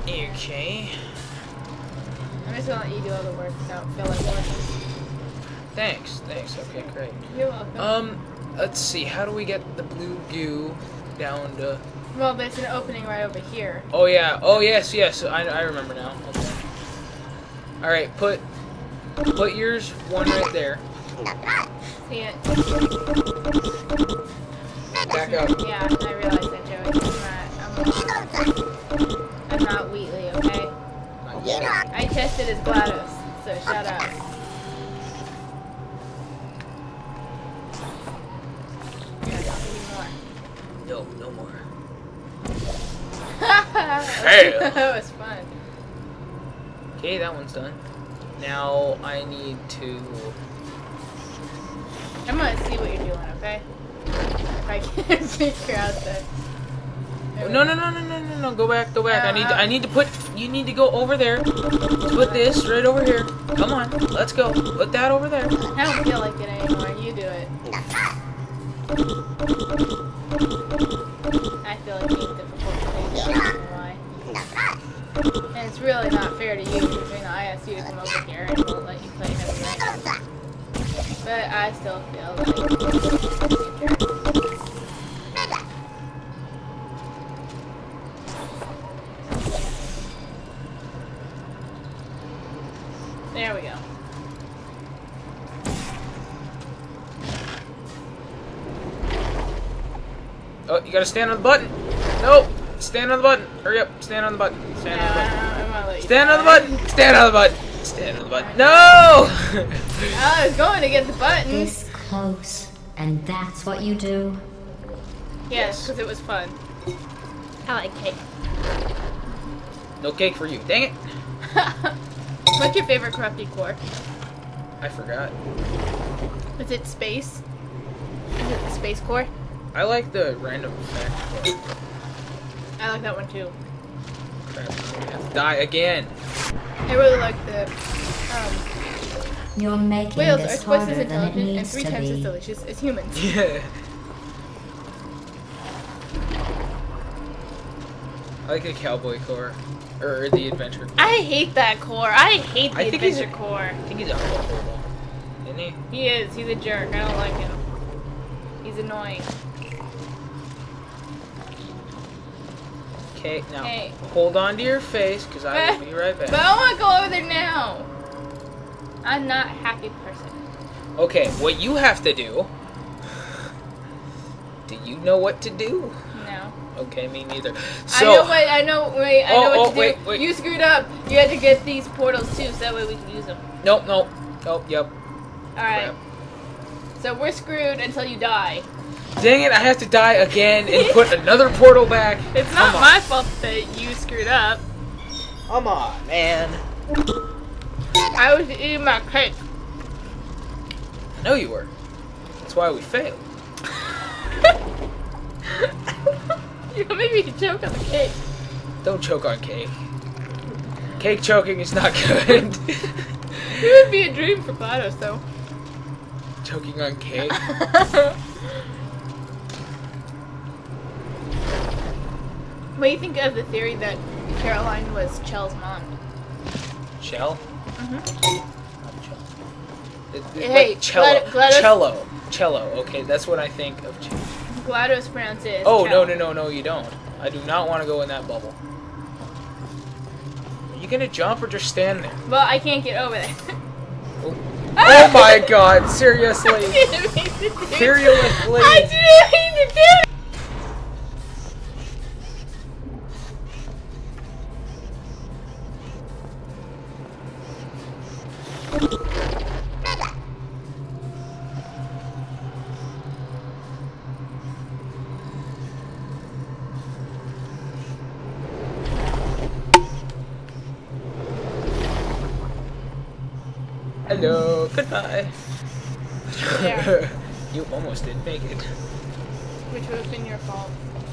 Okay. I'm just gonna let you do all the work, so I don't feel like working. Thanks. Okay, great. You're welcome. Let's see. How do we get the blue goo down to? Well, there's an opening right over here. Oh yeah. Oh yes. I remember now. Okay. All right. Put yours one right there. See it? Back up. Yeah, I realize that, Joey. I'm not Wheatley, okay? Not yet. I tested as GLaDOS, so shut up. Yeah, No more. Fail. That was fun. Okay, that one's done. Now I need to. I'm gonna see what you're doing, okay? If I can figure out the. No! Go back. I need to put. You need to go over there. Put this right over here. Come on, let's go. Put that over there. I don't feel like it anymore. You do it. I feel like being difficult today. I don't know why. And it's really not fair to you between I asked you to come over here and we'll let you play heavy rain. But I still feel like. There we go. Oh, you gotta stand on the button. Nope. Stand on the button. Hurry up. Stand on the button. Stand on the button. I'm gonna let you Stand on the try. button. Stand on the button. Stand on the button. No! I was going to get the buttons. This close, and that's what you do? Yes, because it was fun. I like cake. No cake for you. Dang it. What's your favorite corrupted core? I forgot. Is it space? Is it the space core? I like the random effect. I like that one too. Crap, I'm gonna have to die again. I really like the You're making whales this are twice as harder than it intelligent and needs 3 to times as be. delicious as humans. Yeah. I like the cowboy core. Or the adventure core. I hate that core. I hate the adventure core. I think he's a horrible. Isn't he? He is. He's a jerk. I don't like him. He's annoying. Okay, now Hey. hold on to your face, because I will be right But back. I want to go over there now. I'm not a happy person. Okay, what you have to do... Do you know what to do? No. Okay, me neither. So, I know what to do. Wait. You screwed up. You had to get these portals too, so that way we can use them. Nope. Yep. Alright. Crap. So we're screwed until you die. Dang it, I have to die again and put another portal back. It's not my fault that you screwed up. Come on, man. I was eating my cake. I know you were. That's why we failed. You made me choke on the cake. Don't choke on cake. Cake choking is not good. It would be a dream for GLaDOS, though. Choking on cake? What do you think of the theory that Caroline was Chell's mom? Chell? Mm-hmm. Not Chell. Hey, like cello. GLaDOS. Cello. Okay, that's what I think of. GLaDOS pronounces it as Oh, Chell. no, you don't. I do not want to go in that bubble. Are you gonna jump or just stand there? Well, I can't get over there. Oh, oh my god, seriously. I didn't mean to do Seriously. I didn't mean to do it. Hello, goodbye. There. You almost didn't make it. Which would have been your fault.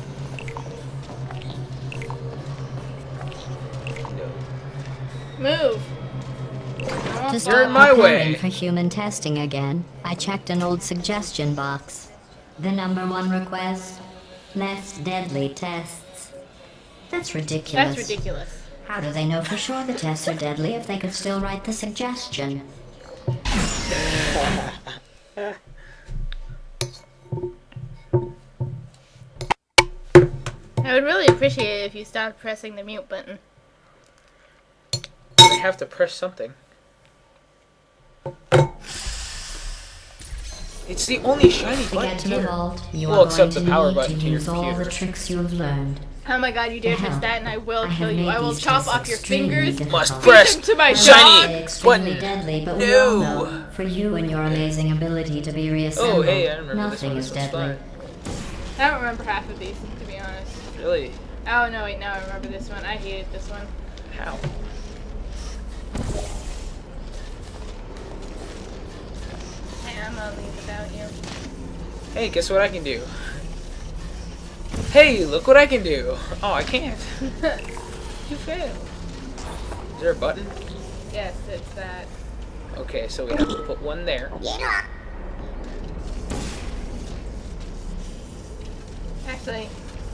No. Move. To You're in stop my preparing way. for human testing again, I checked an old suggestion box. The #1 request: less deadly tests. That's ridiculous. That's ridiculous. How do they know for sure the tests are deadly if they could still write the suggestion? I would really appreciate it if you stopped pressing the mute button. I have to press something. It's the only shiny To button get to the here. vault, you Well, are except going the power to button need to to your use all the computer. tricks you have learned. Oh my god, you dare touch that and I will kill you. I will these chop tests off your extremely fingers. difficult. Must press Feed them to my shiny dog. Extremely button. deadly, but we all No. know, for you and your amazing ability to be reassembled, Oh, hey, I remember this nothing one. is This one's deadly. fun. I don't remember half of these, to be honest. Really? Oh no, wait, now I remember this one. I hated this one. How? Hey, I'm gonna leave without you. Hey, guess what I can do? Hey, look what I can do. Oh, I can't. You failed. Is there a button? Yes, it's that. Okay, so we have to put one there. Actually,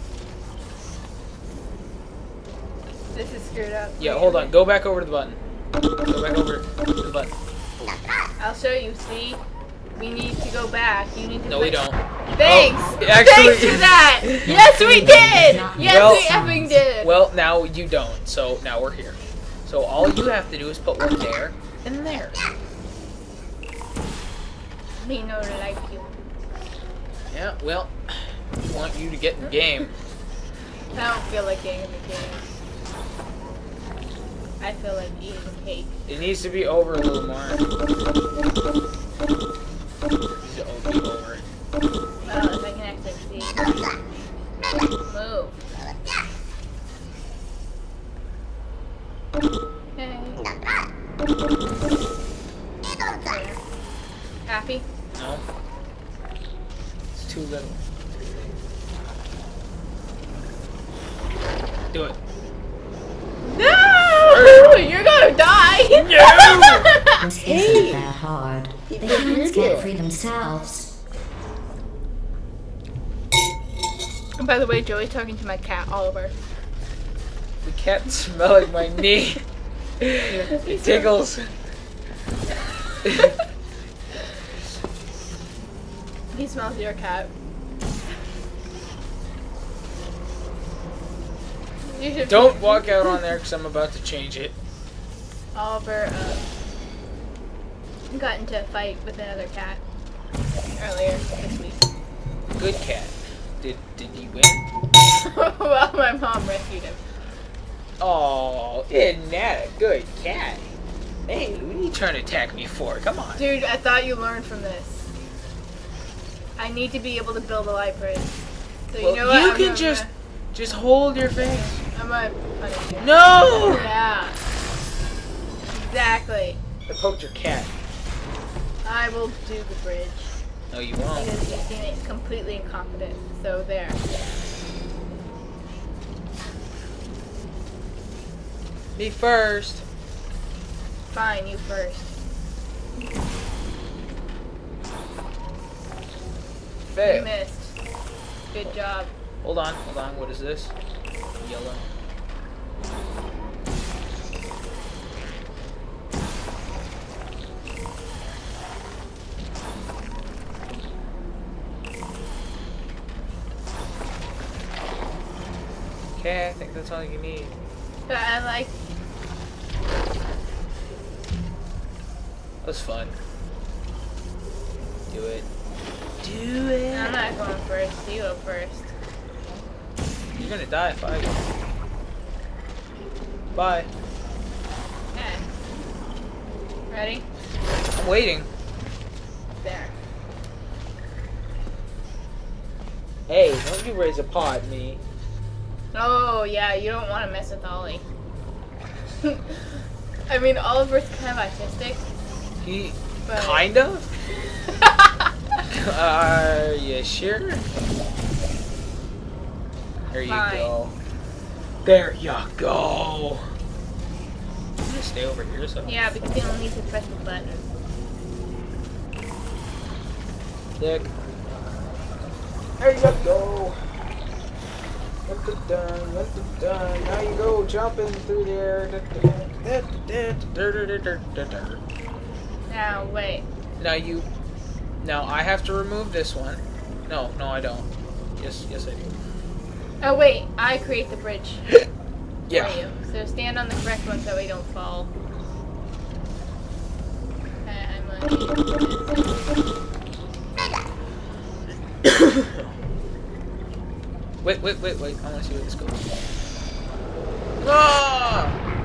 this is screwed up. Yeah, hold on. Go back over to the button. Go back over to the button. I'll show you, see? We need to go back. You need to No, we put- don't. Thanks! Oh, actually- Thanks for that! Yes, we did! Yes, Well- we effing did! Well, now you don't. So now we're here. So all you have to do is put one there and there. Me no like you. Yeah, well, we want you to get in the game. I don't feel like getting in the game. I feel like eating cake. It needs to be over a little more. It needs to be over. Well, if I can actually see. Move. Okay. There. Happy? No. It's too little. Do it. No! You're gonna die! This isn't that hard. The humans can't free themselves. And by the way, Joey's talking to my cat, Oliver. The cat smelling my knee. It tickles. He smells your cat. You should Don't walk out on there because I'm about to change it. Oliver got into a fight with another cat earlier this week. Good cat. Did he win? Well, my mom rescued him. Oh, isn't that a good cat? Hey, what are you trying to attack me for? Come on. Dude, I thought you learned from this. I need to be able to build a library. So you Well, know what? you I'm can gonna- just hold your face. I'm gonna punish you. No! Yeah. Exactly. I poked your cat. I will do the bridge. No, you won't. Because your teammate's completely incompetent. So there. Me first. Fine, you first. You Fail. missed. Good job. Hold on. What is this? Yellow. Okay, I think that's all you need. But I like. That was fun. Do it. Do it. I'm not going first. You go first. You're gonna die if I go. Bye. Okay. Ready? I'm waiting. There. Hey, don't you raise a paw at me. Oh, yeah, you don't want to mess with Ollie. I mean, Oliver's kind of autistic. He But- kind of? Are you sure? There you Fine. go. There you go. I'm gonna stay over here so. Yeah, because you don't need to press the button. Dick. There you go. Now you go jumping through there. Now, wait. Now I have to remove this one. No, I don't. Yes, I do. Oh, wait. I create the bridge Yeah. for you. So stand on the correct one so we don't fall. Okay, I'm gonna Wait. I want to see where this goes. Ah!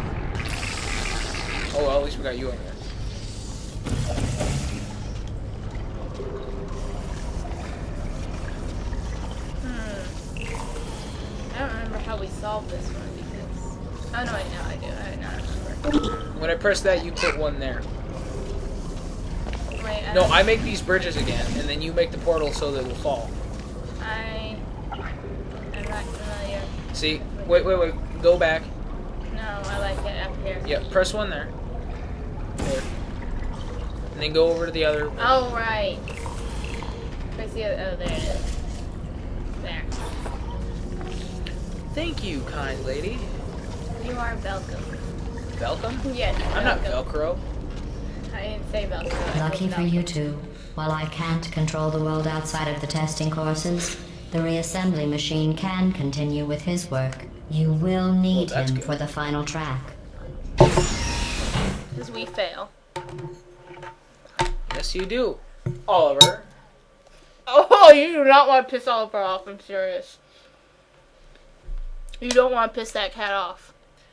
Oh, well, at least we got you in there. I don't remember how we solved this one because... Oh, no, wait, no, I do. I remember. When I press that, you put one there. Wait, No, I make these bridges again, and then you make the portal so that it will fall. I'm not familiar. See? Wait. Go back. No, I like it up here. Yeah, press one there. There. And then go over to the other. Oh, right. Where's the other? Oh, there it is. There. Thank you, kind lady. You are welcome. Welcome? Yes. I'm not welcome. Velcro. I didn't say Velcro. I said Lucky for welcome. you two, while I can't control the world outside of the testing courses, the reassembly machine can continue with his work. You will need that's him good. for the final track. Because we fail. Yes, you do. Oliver. Oh, you do not want to piss Oliver off, I'm serious. You don't want to piss that cat off.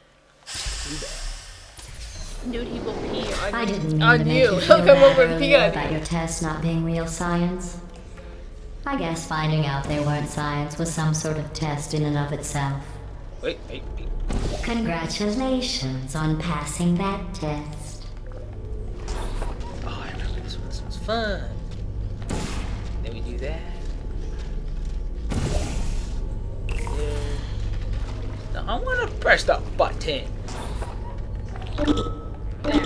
Dude, he will pee on, I didn't mean on to make you. you He'll feel come bad over and pee earlier on about you. your tests not being real science. I guess finding out they weren't science was some sort of test in and of itself. Wait. Congratulations on passing that test. Oh, I remember this one. This one's fun. Then we do that. There. Now I want to press the button. There.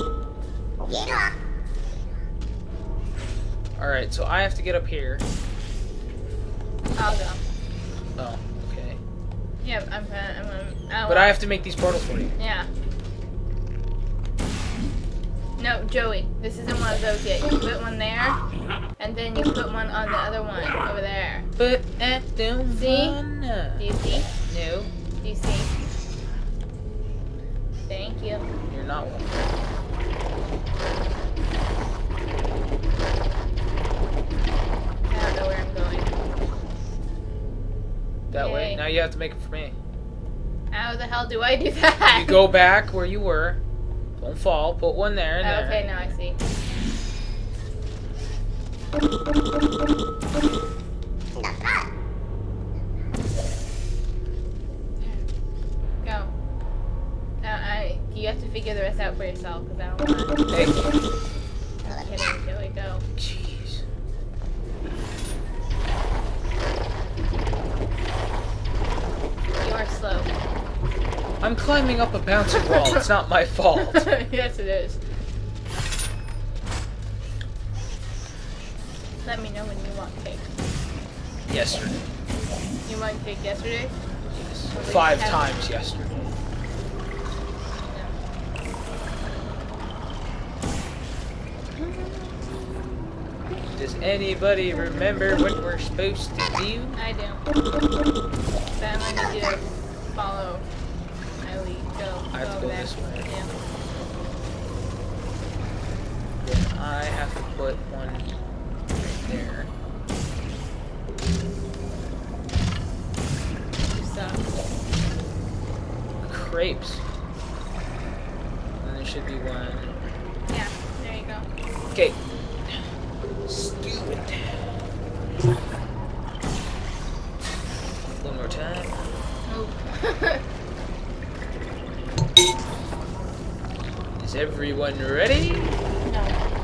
Alright, so I have to get up here. I'll go. Oh, okay. Yep, I'm gonna But I have to make these portals for you. Yeah. No, Joey, this isn't one of those yet. You put one there, and then you put one on the other one over there. But I don't See? wanna. Do you see? No, Do you see? Thank you. you're not one. I don't know where I'm going. That way. Yay. Now you have to make it for me. How the hell do I do that? You go back where you were. Don't fall. Put one there and Oh, there. okay, now I see. Go. You have to figure the rest out for yourself, because I don't want to. Hey. I'm kidding, Joey, go. Jeez. You are slow. I'm climbing up a bouncing wall. It's not my fault. Yes, it is. Let me know when you want cake. Yesterday. You want cake yesterday? Yes. Or we 5 have- times yesterday. Does anybody remember what we're supposed to do? I do. Then I need you to follow my lead. Go. I have to go there. this way. Yeah. Then I have to put one right there. You suck. Crepes. And there should be one. Yeah, there you go. Okay. Stupid. One more time. Move. Is everyone ready? No.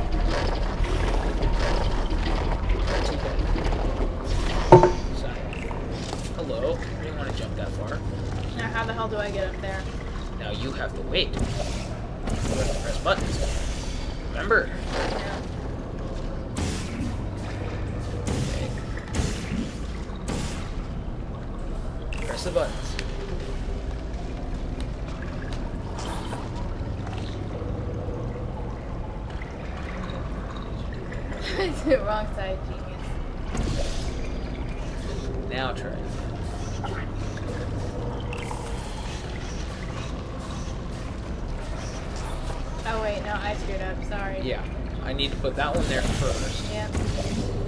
Too bad. Sorry. Hello. I didn't want to jump that far. Now how the hell do I get up there? Now you have to wait. You have to press buttons. Remember? No. Press press the buttons. It's the wrong side, genius. Now try it. Oh wait, no, I screwed up. Sorry. Yeah, I need to put that one there first. Yeah.